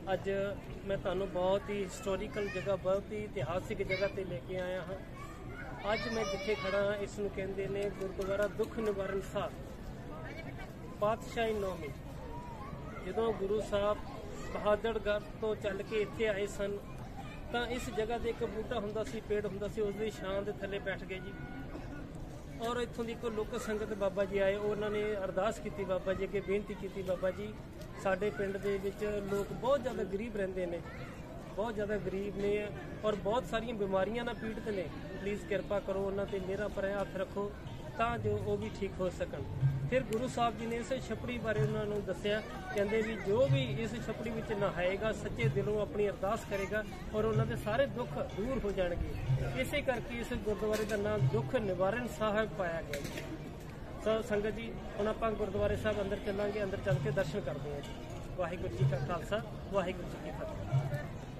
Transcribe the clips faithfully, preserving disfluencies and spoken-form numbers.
ਅੱਜ मैं ਤੁਹਾਨੂੰ बहुत ही हिस्टोरिकल जगह बहुत ही इतिहासिक जगह ਤੇ ਲੈ ਕੇ ਆਇਆ ਹਾਂ। ਅੱਜ मैं जिथे खड़ा हाँ इस ਨੂੰ ਕਹਿੰਦੇ ਨੇ ਗੁਰਦੁਆਰਾ ਦੁੱਖ ਨਿਵਾਰਨ ਸਾਹਿਬ ਪਾਤਸ਼ਾਹੀ ਨੌਵੀਂ। ਜਦੋਂ ਗੁਰੂ ਸਾਹਿਬ ਬਹਾਦਰਗੜ੍ਹ ਤੋਂ ਚੱਲ ਕੇ ਇੱਥੇ ਆਏ ਸਨ ਤਾਂ ਇਸ ਜਗ੍ਹਾ ਤੇ ਇੱਕ ਬੂਟਾ ਹੁੰਦਾ ਸੀ, ਪੇੜ ਹੁੰਦਾ ਸੀ, ਉਸ ਦੀ ਛਾਂ ਦੇ ਥੱਲੇ ਬੈਠ ਗਏ ਜੀ। ਔਰ ਇੱਥੋਂ ਦੀ ਕੋਈ ਲੋਕ ਸੰਗਤ ਬਾਬਾ ਜੀ ਆਏ, ਉਹਨਾਂ ਨੇ ਅਰਦਾਸ ਕੀਤੀ ਬਾਬਾ ਜੀ ਅੱਗੇ, ਬੇਨਤੀ ਕੀਤੀ ਬਾਬਾ ਜੀ ਸਾਡੇ ਪਿੰਡ ਦੇ ਵਿੱਚ ਲੋਕ ਬਹੁਤ ਜ਼ਿਆਦਾ ਗਰੀਬ ਰਹਿੰਦੇ ਨੇ, ਬਹੁਤ ਜ਼ਿਆਦਾ ਗਰੀਬ ਨੇ ਔਰ ਬਹੁਤ ਸਾਰੀਆਂ ਬਿਮਾਰੀਆਂ ਨਾਲ ਪੀੜਤ ਨੇ, ਪਲੀਜ਼ ਕਿਰਪਾ ਕਰੋ ਉਹਨਾਂ ਤੇ ਮੇਰਾ ਪਰ ਹੱਥ ਰੱਖੋ ਤਾਂ ਜੋ ਉਹ ਵੀ ਠੀਕ ਹੋ ਸਕਣ। ਫਿਰ ਗੁਰੂ ਸਾਹਿਬ ਜੀ ਨੇ ਇਸ ਛਪੜੀ ਬਾਰੇ ਉਹਨਾਂ ਨੂੰ ਦੱਸਿਆ, ਕਹਿੰਦੇ ਵੀ ਜੋ ਵੀ ਇਸ ਛਪੜੀ ਵਿੱਚ ਨਹਾਏਗਾ ਸੱਚੇ ਦਿਲੋਂ ਆਪਣੀ ਅਰਦਾਸ ਕਰੇਗਾ ਔਰ ਉਹਨਾਂ ਦੇ ਸਾਰੇ ਦੁੱਖ ਦੂਰ ਹੋ ਜਾਣਗੇ। ਇਸੇ ਕਰਕੇ ਇਸ ਗੁਰਦੁਆਰੇ ਦਾ ਨਾਮ ਦੁੱਖ ਨਿਵਾਰਨ ਸਾਹਿਬ ਪਾਇਆ ਗਿਆ। ਸੋ ਸੰਗਤ ਜੀ ਹੁਣ ਆਪਾਂ ਗੁਰਦੁਆਰੇ ਸਾਹਿਬ ਅੰਦਰ ਚੱਲਾਂਗੇ, ਅੰਦਰ ਚੱਲ ਕੇ ਦਰਸ਼ਨ ਕਰਦੇ ਹਾਂ ਜੀ। ਵਾਹਿਗੁਰੂ ਜੀ ਕਾ ਖਾਲਸਾ, ਵਾਹਿਗੁਰੂ ਜੀ ਕੀ ਫਤਿਹ।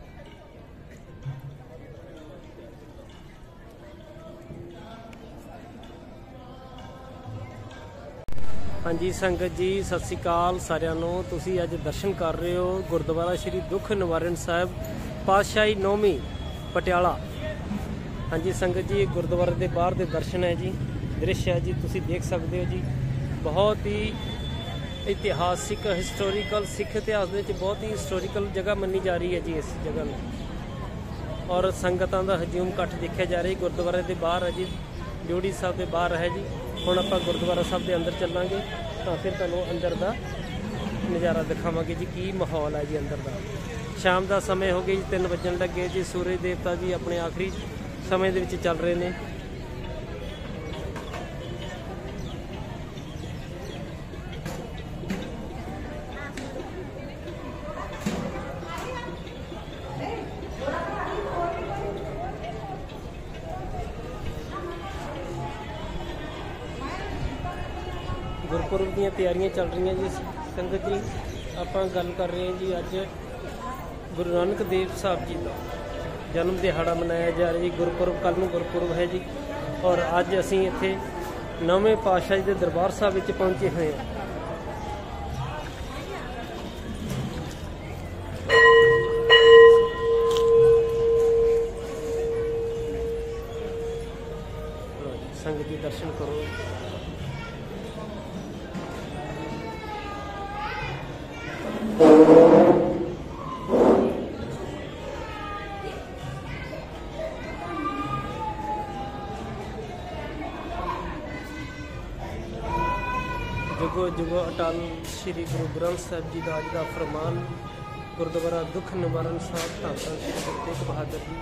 हाँ जी संगत जी सत श्री अकाल सारिਆਂ ਨੂੰ। ਤੁਸੀਂ ਅੱਜ ਦਰਸ਼ਨ ਕਰ ਰਹੇ ਹੋ ਗੁਰਦੁਆਰਾ ਸ਼੍ਰੀ ਦੁੱਖ ਨਿਵਾਰਨ ਸਾਹਿਬ ਪਾਤਸ਼ਾਹੀ ਨੌਵੀਂ ਪਟਿਆਲਾ। हाँ जी संगत जी गुरुद्वारे के बाहर के दर्शन है जी, दृश्य है जी, तुसी देख सकते हो जी। बहुत ही इतिहासिक हिस्टोरिकल सिख इतिहास के बहुत ही हिस्टोरिकल जगह मनी जा रही है जी इस जगह में। और संगतां का हजूम इकट्ठ देखा जा रहा है। गुरुद्वारे के बाहर है जी, ड्योढ़ी साहब के बाहर है जी। ਹੁਣ ਆਪਾਂ ਗੁਰਦੁਆਰਾ ਸਾਹਿਬ ਦੇ ਅੰਦਰ ਚੱਲਾਂਗੇ ਤਾਂ ਫਿਰ ਤੁਹਾਨੂੰ ਅੰਦਰ ਦਾ ਨਜ਼ਾਰਾ ਦਿਖਾਵਾਂਗੇ ਜੀ, ਕੀ ਮਾਹੌਲ ਹੈ ਜੀ ਅੰਦਰ ਦਾ। ਸ਼ਾਮ ਦਾ ਸਮੇਂ ਹੋ ਗਿਆ ਜੀ, ਤਿੰਨ ਵੱਜਣ ਲੱਗੇ ਜੀ। ਸੂਰਜ ਦੇਵਤਾ ਜੀ ਆਪਣੇ ਆਖਰੀ ਸਮੇਂ ਦੇ ਵਿੱਚ ਚੱਲ ਰਹੇ ਨੇ। गुरपुरब ਦੀਆਂ ਤਿਆਰੀਆਂ ਚੱਲ ਰਹੀਆਂ ਜੀ ਸੰਗਤ ਜੀ। ਆਪਾਂ ਗੱਲ ਕਰ ਰਹੇ ਹਾਂ ਜੀ ਅੱਜ ਗੁਰੂ ਨਾਨਕ ਦੇਵ ਸਾਹਿਬ ਜੀ ਦਾ ਜਨਮ ਦਿਹਾੜਾ ਮਨਾਇਆ ਜਾ ਰਿਹਾ ਜੀ। ਗੁਰਪੁਰਬ ਕੱਲ੍ਹ ਨੂੰ ਗੁਰਪੁਰਬ ਹੈ ਜੀ। ਔਰ ਅੱਜ ਅਸੀਂ ਇੱਥੇ ਨਵੇਂ ਪਾਤਸ਼ਾਹ ਜੀ ਦੇ ਦਰਬਾਰ ਸਾਹਿਬ ਵਿੱਚ ਪਹੁੰਚੇ ਹੋਏ ਹਾਂ। ਸੰਗਤ ਜੀ ਦਰਸ਼ਨ ਕਰੋ। जुगो जुगो अटल श्री गुरु ग्रंथ साहिब जी का अज का फरमान। गुरुद्वारा दुख निवारण साहब धन धन श्री गुरु तेग बहादुर जी।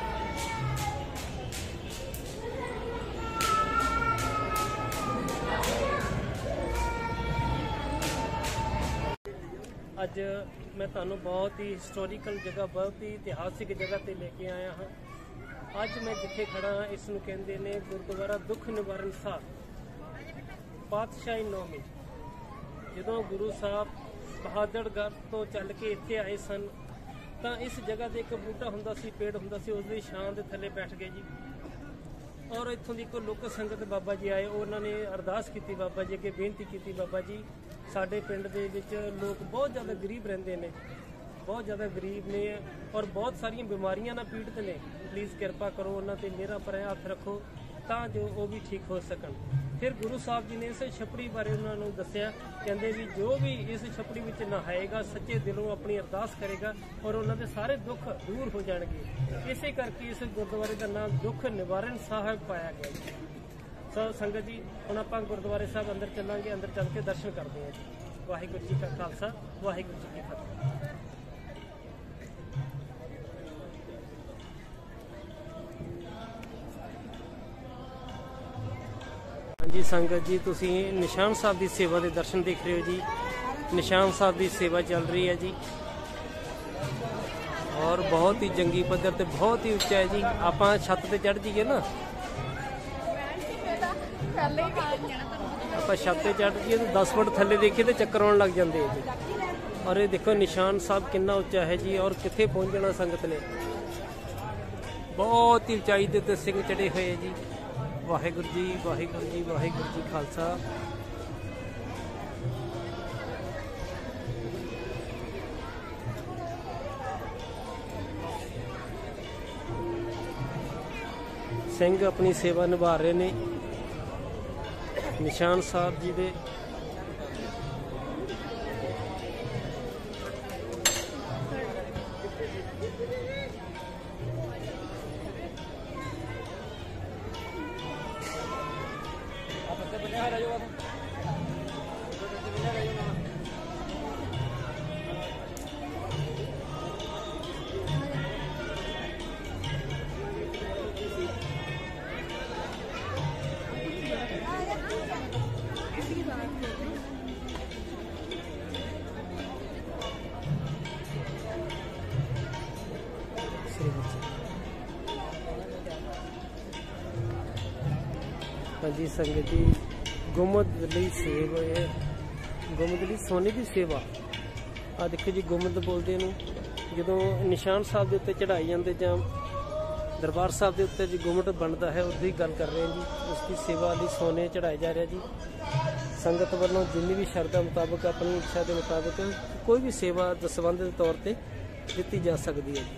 अज मैं तुहानू बहुत ही हिस्टोरिकल जगह बहुत ही इतिहासिक जगह ते लेके आया हाँ। अज मैं जिथे खड़ा हाँ इस नूं कहंदे ने गुरुद्वारा दुख निवारण साहब पातशाही नौवीं। ਜਦੋਂ ਗੁਰੂ ਸਾਹਿਬ ਬਹਾਦਰਗੜ੍ਹ ਤੋਂ ਚੱਲ ਕੇ ਇੱਥੇ ਆਏ ਸਨ ਤਾਂ ਇਸ ਜਗ੍ਹਾ ਤੇ ਇੱਕ ਬੂਟਾ ਹੁੰਦਾ ਸੀ, ਪੇੜ ਹੁੰਦਾ ਸੀ, ਉਸ ਦੀ ਛਾਂ ਦੇ ਥੱਲੇ ਬੈਠ ਗਏ ਜੀ। ਔਰ ਇੱਥੋਂ ਦੀ ਕੋਈ ਲੋਕ ਸੰਗਤ ਬਾਬਾ ਜੀ ਆਏ, ਉਹਨਾਂ ਨੇ ਅਰਦਾਸ ਕੀਤੀ ਬਾਬਾ ਜੀ ਅੱਗੇ, ਬੇਨਤੀ ਕੀਤੀ ਬਾਬਾ ਜੀ ਸਾਡੇ ਪਿੰਡ ਦੇ ਵਿੱਚ ਲੋਕ ਬਹੁਤ ਜ਼ਿਆਦਾ ਗਰੀਬ ਰਹਿੰਦੇ ਨੇ, ਬਹੁਤ ਜ਼ਿਆਦਾ ਗਰੀਬ ਨੇ ਔਰ ਬਹੁਤ ਸਾਰੀਆਂ ਬਿਮਾਰੀਆਂ ਨਾਲ ਪੀੜਤ ਨੇ, ਪਲੀਜ਼ ਕਿਰਪਾ ਕਰੋ ਉਹਨਾਂ ਤੇ ਮੇਰਾ ਪਰ ਹੱਥ ਰੱਖੋ ਤਾਂ ਜੋ ਉਹ ਵੀ ਠੀਕ ਹੋ ਸਕਣ। ਫਿਰ ਗੁਰੂ ਸਾਹਿਬ ਜੀ ਨੇ ਇਸ ਛਪੜੀ ਬਾਰੇ ਉਹਨਾਂ ਨੂੰ ਦੱਸਿਆ, ਕਹਿੰਦੇ ਵੀ ਜੋ ਵੀ ਇਸ ਛਪੜੀ ਵਿੱਚ ਨਹਾਏਗਾ ਸੱਚੇ ਦਿਲੋਂ ਆਪਣੀ ਅਰਦਾਸ ਕਰੇਗਾ ਔਰ ਉਹਨਾਂ ਦੇ ਸਾਰੇ ਦੁੱਖ ਦੂਰ ਹੋ ਜਾਣਗੇ। ਇਸੇ ਕਰਕੇ ਇਸ ਗੁਰਦੁਆਰੇ ਦਾ ਨਾਮ ਦੁੱਖ ਨਿਵਾਰਨ ਸਾਹਿਬ ਪਾਇਆ ਗਿਆ। ਸੋ ਸੰਗਤ ਜੀ ਹੁਣ ਆਪਾਂ ਗੁਰਦੁਆਰੇ ਸਾਹਿਬ ਅੰਦਰ ਚੱਲਾਂਗੇ, ਅੰਦਰ ਚੱਲ ਕੇ ਦਰਸ਼ਨ ਕਰਦੇ ਹਾਂ ਜੀ। ਵਾਹਿਗੁਰੂ ਜੀ ਕਾ ਖਾਲਸਾ, ਵਾਹਿਗੁਰੂ ਜੀ ਕੀ ਫਤਿਹ। जी संगत जी तुसी निशान साहब की सेवा के दर्शन देख रहे हो जी। निशान साहब की सेवा चल रही है जी और बहुत ही जंगी पद्धर ते बहुत ही उच्चा है जी। आप छत ते चढ़ जाइए ना, आप छत ते चढ़ जाइए तो दस फुट थले देखिए तो चक्कर आने लग जाते हैं जी। और ये देखो निशान साहब कितना उच्चा है जी और कित्थे पहुंचना संगत ने। बहुत ही उचाई के उत्ते सिंह चढ़े हुए जी। वाहिगुरू जी वाहिगुरू जी वाहिगुरू जी खालसा। ਸਿੰਘ ਆਪਣੀ ਸੇਵਾ ਨਿਭਾ ਰਹੇ ਨੇ। ਨਿਸ਼ਾਨ ਸਾਹਿਬ ਜੀ ਦੇ हाँ जी संगत जी, गुम्मद लई सेव है, गुम्मद लई सोने की सेवा। आ देखो जी गुम्मद बोलते हैं जो निशान साहब के उत्ते चढ़ाई जाते जां दरबार साहब के उत्ते जी गुम्मद बनता है, उसकी गल कर रहे हैं जी। उसकी सेवा लई सोने चढ़ाए जा रहा जी। संगत वालों जिन्नी भी शरदा मुताबिक अपनी इच्छा के मुताबिक कोई भी सेवा दसबंध के तौर पर दी जा सकती है जी।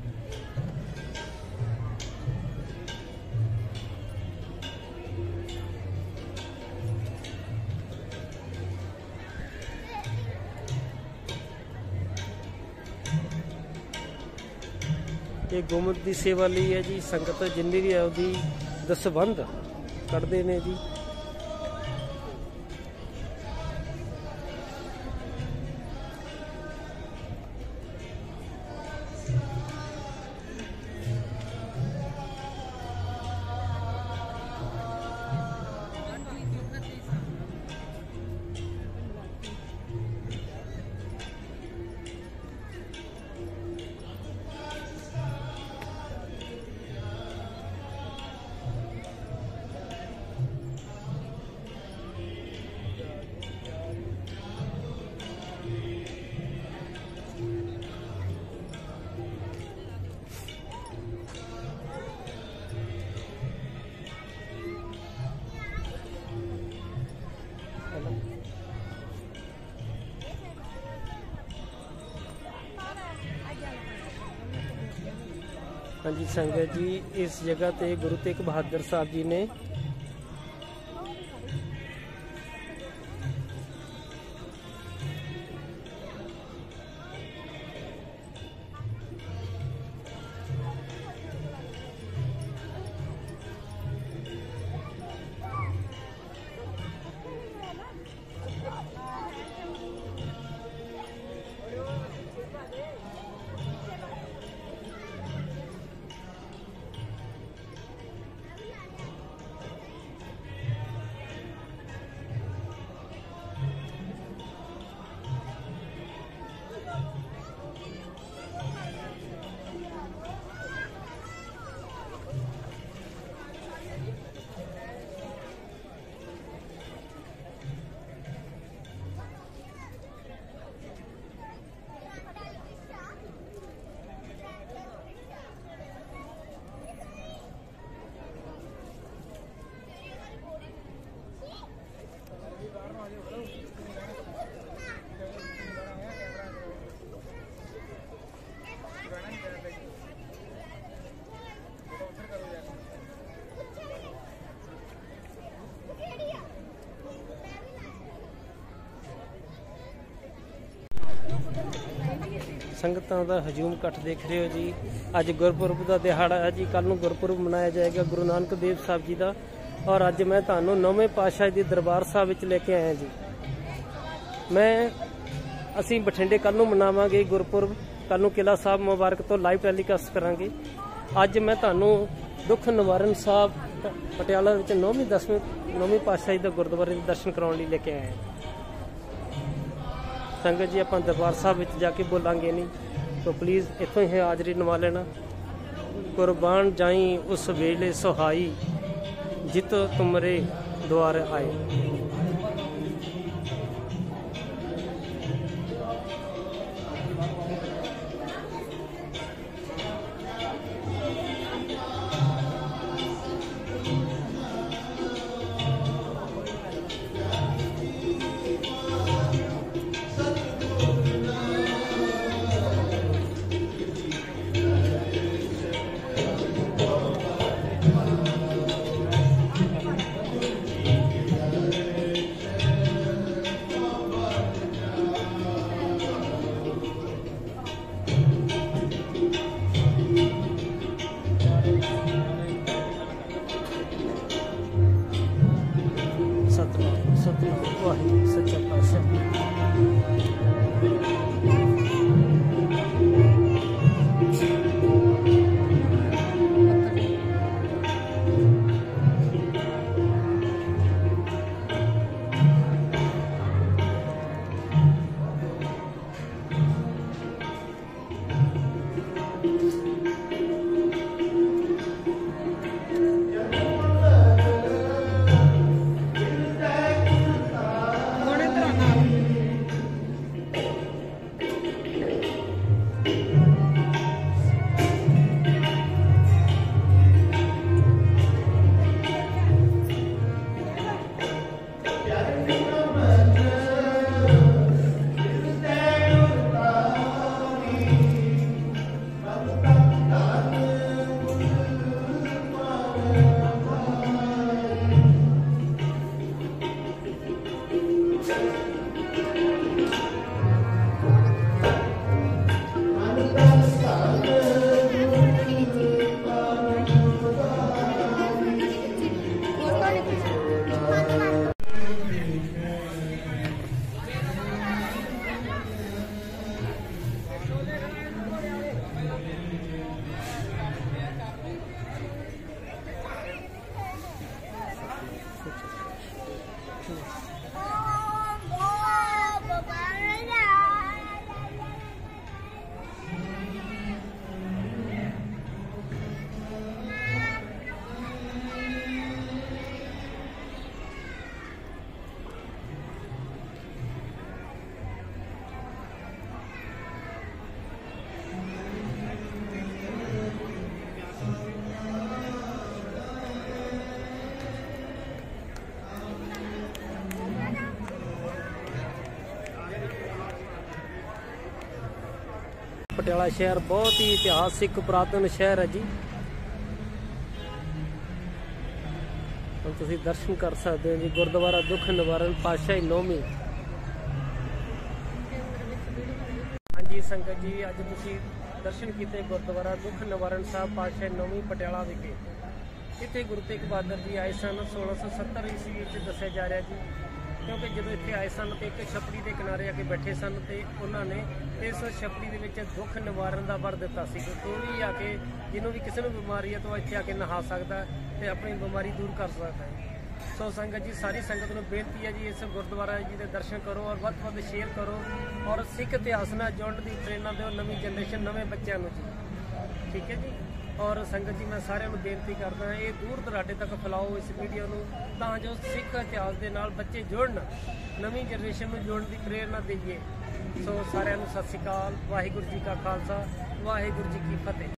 ये गुम्मद की सेवा ली है जी। संगत जिन्नी भी है उसकी दसबंध कटते हैं जी। हाँ जी संगत जी, इस जगह पे गुरु तेग बहादुर साहब जी ने संगतां दा हजूम इकट्ठ देख रहे हो जी। अज गुरपुरब का दिहाड़ा है जी। कल नूं गुरपुरब मनाया जाएगा गुरु नानक देव साहब जी का। और अज मैं तुहानूं नौवें पातशाह दी दरबार साहब विच लेके आया जी। मैं असीं बठिंडे कल नूं मनावांगे गुरपुरब। कल नूं किला साहब मुबारक तो लाइव टैलीकास्ट करांगे। अज मैं तुहानूं दुख निवारण साहब पटियाला विच नौवीं दसवीं नौवीं पातशाही दा गुरुद्वारे दे दर्शन कराउण लई लेके आए हैं। संगत जी आप दरबार साहब में जाके बोलांगे नहीं तो प्लीज़ इतों ही हाजरी नवा लेना। कुर्बान जाई उस वेले सुहाई जित तुमरे द्वार आए। ਪਟਿਆਲਾ ਸ਼ਹਿਰ ਬਹੁਤ ਹੀ ਇਤਿਹਾਸਿਕ ਪੁਰਾਤਨ ਸ਼ਹਿਰ ਹੈ ਜੀ। ਹੁਣ ਤੁਸੀਂ ਦਰਸ਼ਨ ਕਰ ਸਕਦੇ ਹੋ ਜੀ ਗੁਰਦੁਆਰਾ ਦੁੱਖ ਨਿਵਾਰਨ ਪਾਤਸ਼ਾਹੀ ਨੌਵੀਂ। ਹਾਂਜੀ ਸੰਗਤ ਜੀ, ਅੱਜ ਤੁਸੀਂ ਦਰਸ਼ਨ ਕੀਤੇ ਗੁਰਦੁਆਰਾ ਦੁੱਖ ਨਿਵਾਰਨ ਸਾਹਿਬ ਪਾਤਸ਼ਾਹੀ ਨੌਵੀਂ ਪਟਿਆਲਾ ਵਿਖੇ। ਇੱਥੇ ਗੁਰੂ ਤੇਗ ਬਹਾਦਰ ਜੀ ਆਏ ਸਨ ਸੋਲਾਂ ਸੌ ਸੱਤਰ ਈਸਵੀ ਵਿੱਚ ਦੱਸਿਆ ਜਾ ਰਿਹਾ ਜੀ, ਕਿਉਂਕਿ ਜਦੋਂ ਇੱਥੇ ਆਏ ਸਨ ਤੇ ਇੱਕ ਛਪੜੀ ਦੇ ਕਿਨਾਰੇ ਆ ਕੇ ਬੈਠੇ ਸਨ ਤੇ ਉਹਨਾਂ ਨੇ ਇਸ ਛਪੜੀ ਦੇ ਵਿੱਚ ਦੁੱਖ ਨਿਵਾਰਨ ਦਾ ਵਰ ਦਿੱਤਾ ਸੀ ਕਿ ਕੋਈ ਵੀ ਆ ਕੇ ਜਿਹਨੂੰ ਵੀ ਕਿਸੇ ਨੂੰ ਬਿਮਾਰੀ ਹੈ ਤਾਂ ਇੱਥੇ ਆ ਕੇ ਨਹਾ ਸਕਦਾ ਤੇ ਆਪਣੀ ਬਿਮਾਰੀ ਦੂਰ ਕਰ ਸਕਦਾ ਹੈ। ਸੋ ਸੰਗਤ ਜੀ, ਸਾਰੀ ਸੰਗਤ ਨੂੰ ਬੇਨਤੀ ਹੈ ਜੀ ਇਸ ਗੁਰਦੁਆਰਾ ਜੀ ਦੇ ਦਰਸ਼ਨ ਕਰੋ ਔਰ ਵੱਧ ਤੋਂ ਵੱਧ ਸ਼ੇਅਰ ਕਰੋ ਔਰ ਸਿੱਖ ਇਤਿਹਾਸ ਨਾਲ ਜੁੜਨ ਦੀ ਪ੍ਰੇਰਨਾ ਦਿਓ ਨਵੀਂ ਜਨਰੇਸ਼ਨ ਨਵੇਂ ਬੱਚਿਆਂ ਨੂੰ ਜੀ। ਠੀਕ ਹੈ ਜੀ। ਔਰ ਸੰਗਤ ਜੀ, ਮੈਂ ਸਾਰਿਆਂ ਨੂੰ ਬੇਨਤੀ ਕਰਦਾ ਇਹ ਦੂਰ ਦਰਾਡੇ ਤੱਕ ਫੈਲਾਓ ਇਸ ਵੀਡੀਓ ਨੂੰ, ਤਾਂ ਜੋ ਸਿੱਖ ਇਤਿਹਾਸ ਦੇ ਨਾਲ ਬੱਚੇ ਜੁੜਨ, ਨਵੀਂ ਜਨਰੇਸ਼ਨ ਨੂੰ ਜੋੜਨ ਦੀ ਪ੍ਰੇਰਨਾ ਦੇਈਏ। ਸੋ ਸਾਰਿਆਂ ਨੂੰ ਸਤਿ ਸ਼੍ਰੀ ਅਕਾਲ। ਵਾਹਿਗੁਰੂ ਜੀ ਕਾ ਖਾਲਸਾ, ਵਾਹਿਗੁਰੂ ਜੀ ਕੀ ਫਤਿਹ।